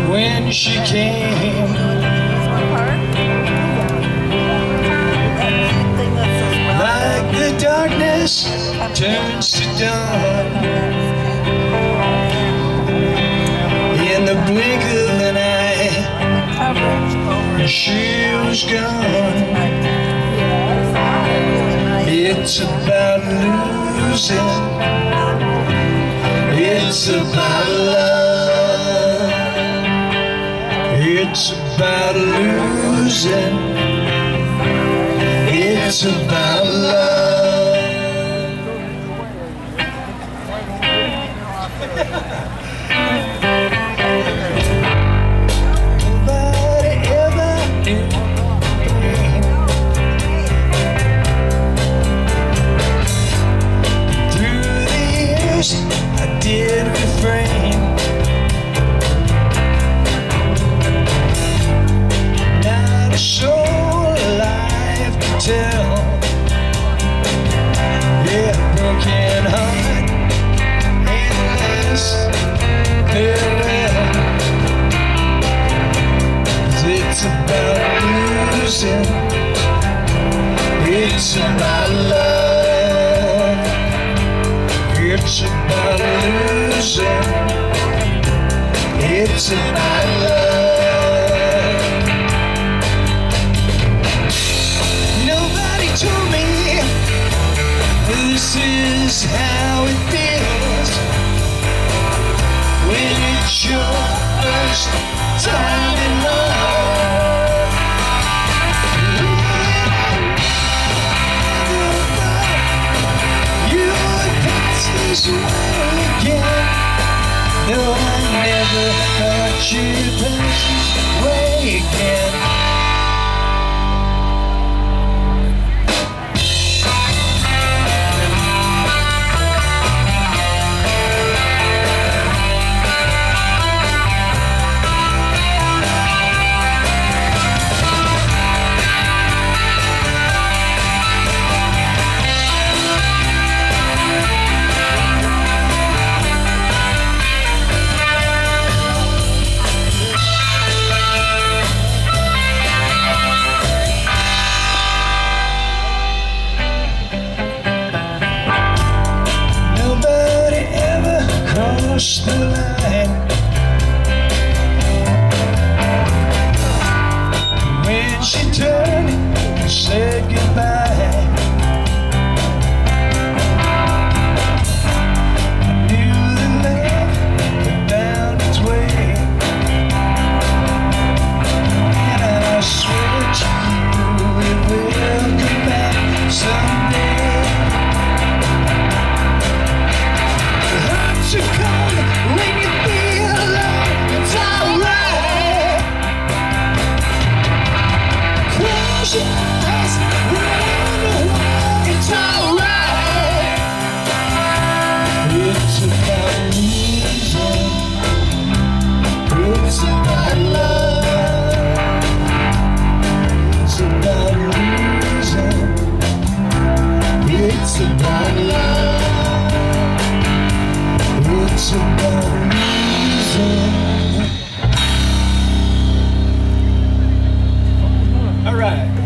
when she came. Like the darkness turns to dawn, in the blink of an eye, she was gone. It's about losing, it's about love, it's about losing, it's about love. Nobody ever knew. Through the years I did refrain, not a soul alive to tell. Yeah, broken heart, endless farewell. 'Cause it's about losing, it's about love, it's about losing, it's about love. Nobody told me this is how it feels when it's your first time in love. You would pass this way again. No, I never thought you'd pass this way again. Crossed the line when she turned and said goodbye. I knew that love had found its way, and I swear to you it will come back someday. To come when you feel alone, it's alright. Close your eyes, remember why it's alright. It's about losing, it's about love, it's about losing, it's about love. It's about losing. All right.